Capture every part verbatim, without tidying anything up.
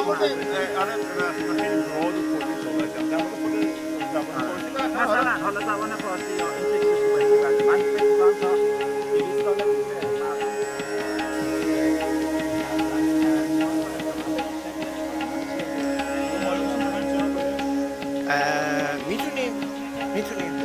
مثلا حالا زبان فارسی یا این فکر خوبه ولی من فکر می‌کنم تا دویست سال بوده. میتونیم میتونیم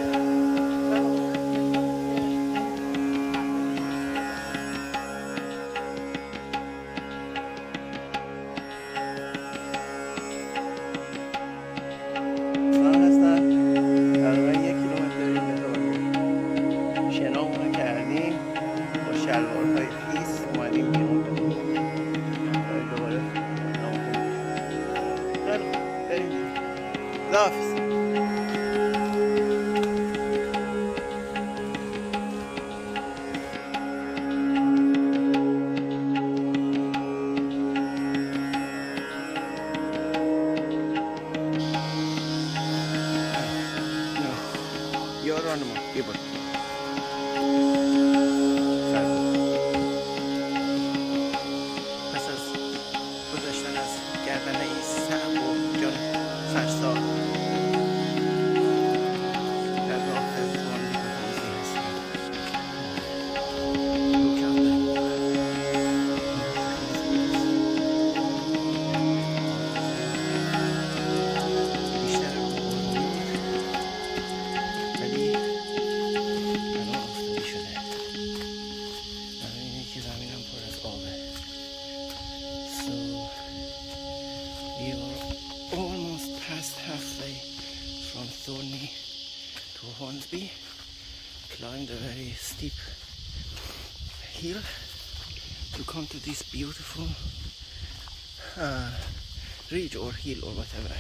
from Thornleigh to Hornsby, climbed a very steep hill to come to this beautiful uh, ridge or hill or whatever.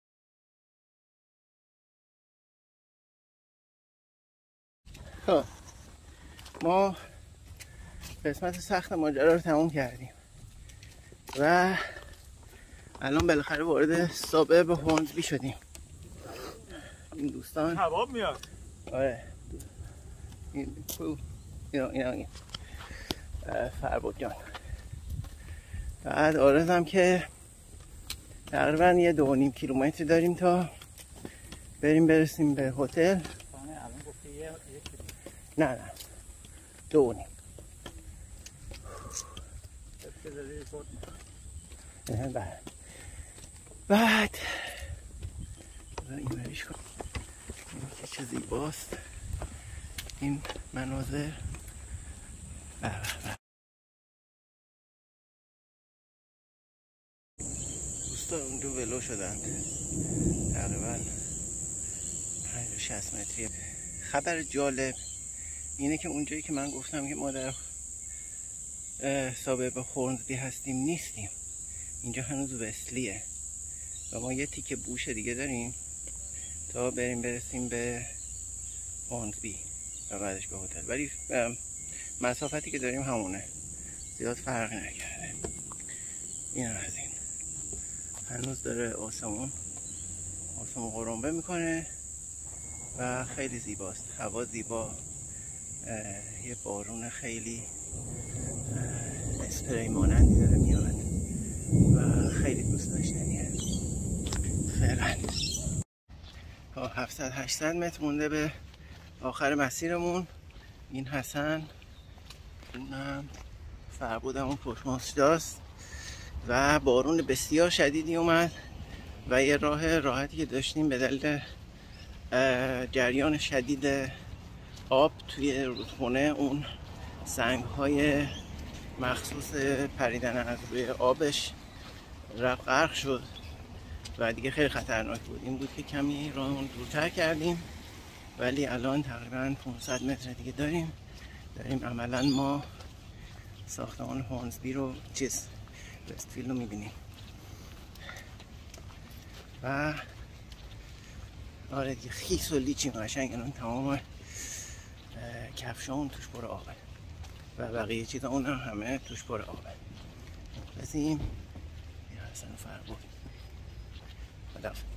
خب ما قسمت سخت ماجرا رو تموم کردیم و الان بالاخره وارد سابب هورنسبی شدیم. این دوستان کباب میاد. آره این اینا اینا این فربود جان. بعد آرزم که تقریبا یه دو و نیم کیلومتر داریم تا بریم برسیم به هتل. نه نه دو و نیم. بعد بعد این بریش کن این که چه زیباست این مناظر. دوستان اونجا ولو شدند تقریبا پنجاه شصت متری. خبر جالب اینه که اونجایی که من گفتم که ما در سابب هورنسبی هستیم نیستیم، اینجا هنوز وستلیه و ما یه تیکه بوش دیگه داریم تا بریم برسیم به هورنسبی و بعدش به هتل، ولی مسافتی که داریم همونه، زیاد فرق نکرده. این از این هنوز داره آسمون آسمون قرنبه میکنه و خیلی زیباست، هوا زیبا، یه بارون خیلی اسپری مانندی داره میاد و خیلی دوست داشتنیه. فعلا هفتصد هشتصد متر مونده به آخر مسیرمون. این حسن، اونم فربودم، اون پشماسداست و بارون بسیار شدیدی اومد و یه راه راحتی که داشتیم به دلیل جریان شدید آب توی رودخونه، اون سنگ های مخصوص پریدن از روی آبش رفت غرق شد و دیگه خیلی خطرناک بود. این بود که کمی راهمون دورتر کردیم ولی الان تقریبا پانصد متر دیگه داریم داریم عملا ما ساختمان هورنسبی رو چیز وستفیلد رو میبینیم و آره دیگه خیس و لیچیم قشنگ. الان تمام کفشامون توش پر آبه و بقیه چیزا اون همه توش پر آبه. بسیم یه حسن فربود خداحافظ.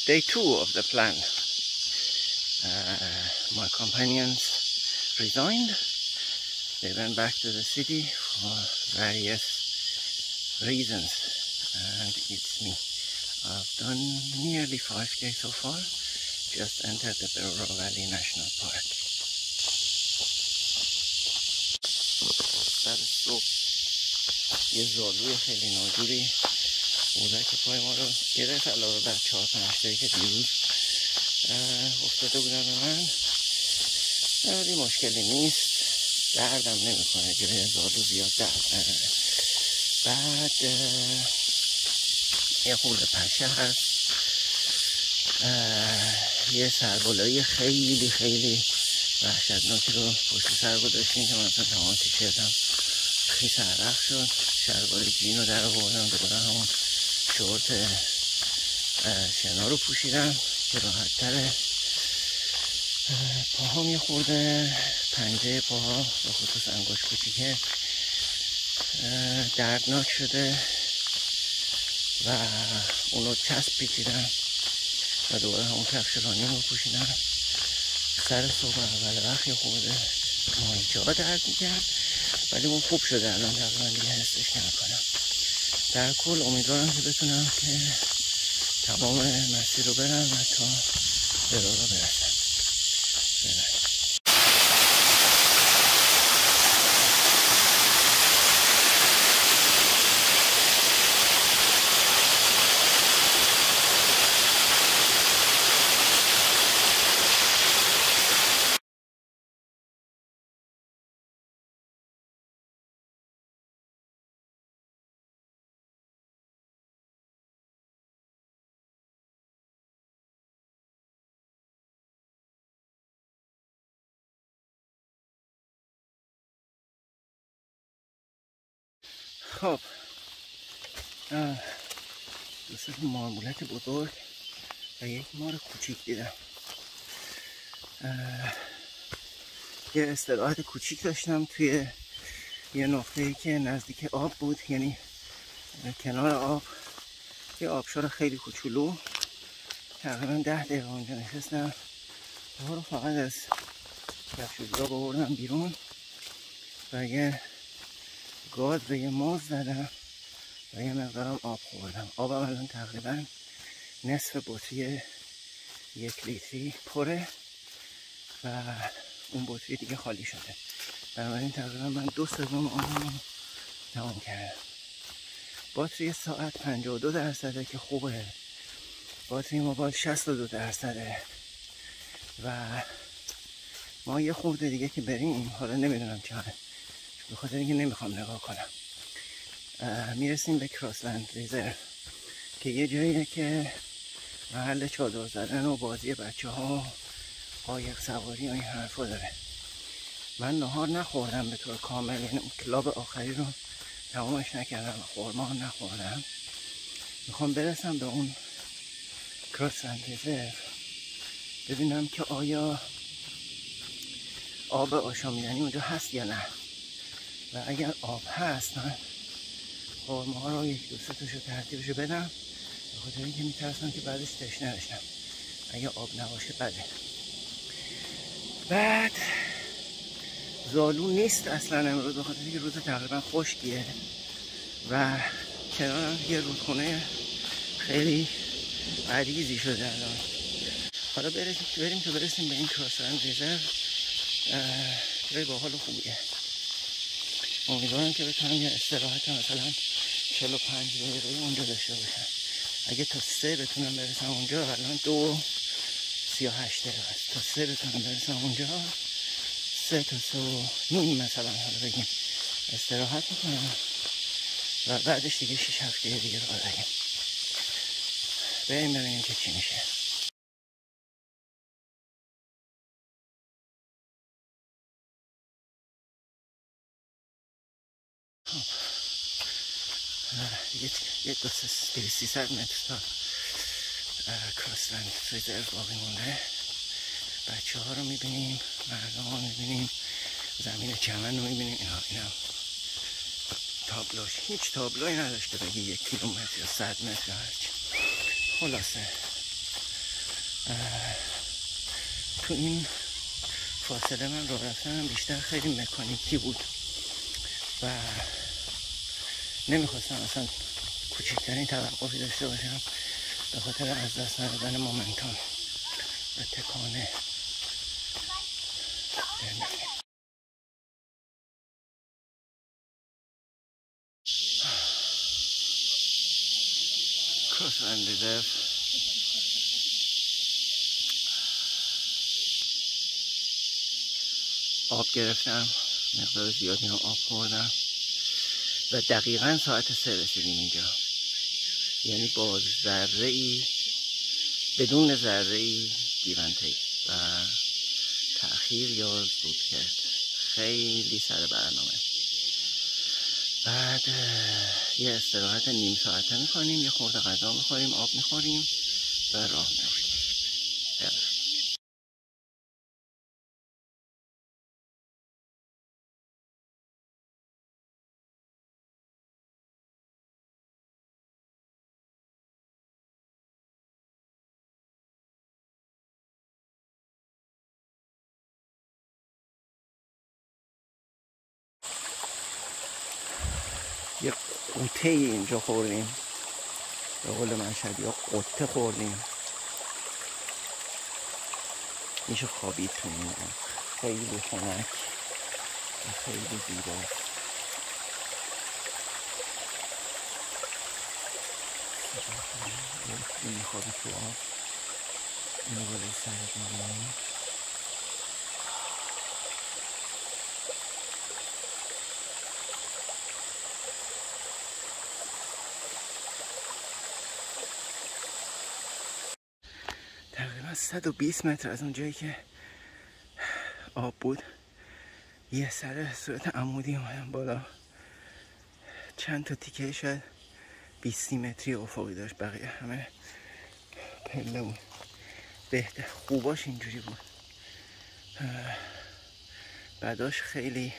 day two of the plan. Uh, my companions resigned. They went back to the city for various reasons, and it's me. I've done nearly five K so far. Just entered the Berowra Valley National Park. سر صبح یه زالوی خیلی ناجوری اردک پای ما رو گرفت، علاوه بر چهار پنج تایی که دیروز افتاده بودن به من. ولی مشکلی نیست، دردم نمیکنه، جای زالو زیاد درد نداره. بعد یه خورده پشه هست، یه سربالایی خیلی خیلی وحشتناکی رو پشت سر گذاشتیم که من اصلا تمام تیشرتم خیس عرق شد. شلوار جین رو در آوردم، دوباره همون شورت شنا رو پوشیدم که راحت تره. پاهام یه خورده، پنجه پاها به خصوص انگشت کوچیکه دردناک شده و اونو چسب پیچیدم و دوباره همون کفش رانی رو پوشیدم. سر صبح اول وقت یه خورده ماهیچه ها درد میکرد، ولی اون خوب شده الان، تقریبا دیگه حسش نمیکنم. در کل امیدوارم که بتونم که تمام مسیر رو برم و تا برورا برسم. برم. خب دو سه مارمولت بزرگ و یک مار کوچیک دیدم. یه استراحت کوچیک داشتم توی یه نقطه‌ای که نزدیک آب بود، یعنی کنار آب، یه آبشار خیلی کوچولو. تقریبا ده دقیقه اونجا نشستم، پاها رو فقط از کفش و جوراب آوردم بیرون و یه گاز به یه ماز زدم و یه مقدارم آب خوردم. آبم الان تقریبا نصف بطری یک لیتری پره و اون بطری دیگه خالی شده. بنابراین تقریبا من دو سوم آبم رو تمام کردم. باتری ساعت پنجاه و دو درصده که خوبه. باتری موبایل شصت و دو درصده و ما یه خورده دیگه که بریم، حالا نمیدونم چقدر، به خاطر اینکه نمیخوام نگاه کنم، میرسیم به کراسلند ریزرو که یه جاییه که محل چادر زدن و بازی بچه ها، قایق سواری و این حرفا داره. من نهار نخوردم به طور کامل، یعنی اون کلاب آخری رو تمامش نکردم، خورما هم نخوردم. میخوام برسم به اون کراسلند ریزرو ببینم که آیا آب آشامیدنی اونجا هست یا نه، و اگر آب هست من خورما ها رو یک دو سه تاشو ترتیبشو بدم، به خاطر اینکه میترسم که بعدش تشنه بشم. اگه آب نباشه بده. بعد زالو نیست اصلا امروز، به خاطر اینکه روز تقریبا خشکیه و کنارم یه رودخونه خیلی عریضی شده الان. حالا برسیم بریم تا برسیم به این کراسلند ریزرو، جای باحال و خوبیه. امیدوارم که بتونم یه استراحت مثلا چهل و پنج دقیقه اونجا داشته باشم. اگه تا سه بتونم برسم اونجا، الان دو سی و هشت دقیقه است، تا سه بتونم برسم اونجا، سه تا سه و نیم مثلا حالا بگیم استراحت میکنم و بعدش دیگه شیش هفته دیگه راه داریم. بریم ببینیم که چی میشه. دیگه یک دو سه سیصد متر تا کراسلند ریزرو باقی مونده. بچه ها رو میبینیم، مردم ها میبینیم، زمین چمن رو میبینیم. اینا اینا تابلوش هیچ تابلوی نداشته بگی یک کیلومتر یا صد متر یا هرچی. خلاصه تو این فاصله من راه رفتنم بیشتر خیلی مکانیکی بود و نمیخواستم اصلا کوچکترین توقفی داشته باشم به خاطر از دست ندادن مومنتوم و تکانه. کروسلند ریزرو آب گرفتم، مقدار زیادی هم آب خوردم و دقیقا ساعت سه رسیدیم اینجا، یعنی با ذره ای بدون ذره ای گیونتیک و تأخیر یا زود کرد. خیلی سر برنامه. بعد یه استراحت نیم ساعته میکنیم، یه خورده غذا میخوریم، آب میخوریم و راه میفتیم. یه قوطه اینجا خوردیم، به قول منشد یا قطه خوردیم. میشه خوابید تو این، خیلی خنک و خیلی زیبا. این میخوابی تو آب، اینو بالای سرت میبینی. تقریبا صد و بیست متر از اون جایی که آب بود یه سر صورت عمودی اومدم بالا. چند تا تیکه شاید بیست متری افقی داشت، بقیه همه پله بود. بهتر خوباش اینجوری بود، بعداش خیلی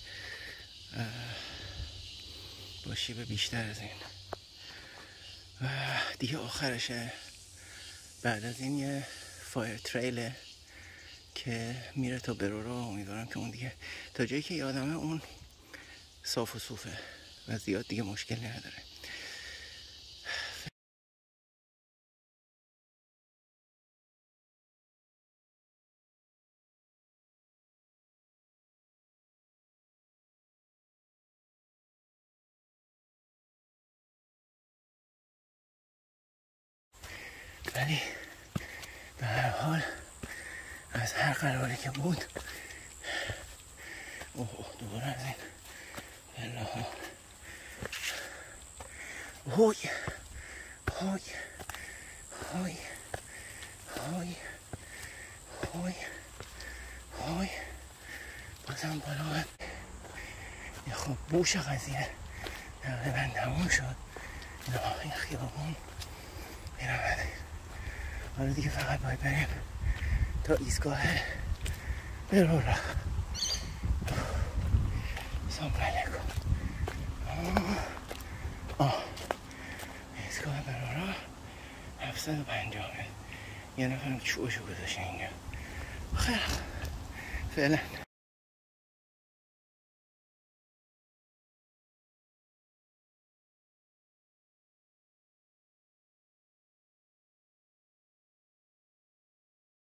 با شیب بیشتر از این. و دیگه آخرشه. بعد از این یه فایر تریله که میره تا برورا. امیدوارم که اون دیگه تا جایی که یادمه اون صاف و صوفه و زیاد دیگه مشکلی نداره. ولی به هر حال از هر قراری که بود، اوه اوه دوباره از این بله ها. هوی هوی هوی هوی هوی هوی بازم بالا باید یه خب بوش قضیه تقریبا تموم شد. نه این خیابون میرم بده. حالا دیگه فقط باید بریم تا ایستگاه برورا. سلام علیکم. آه ایستگاه برورا هفتصد و پنجاه. یه نفرم چوشو گذاشته اینجا. خیلی فعلا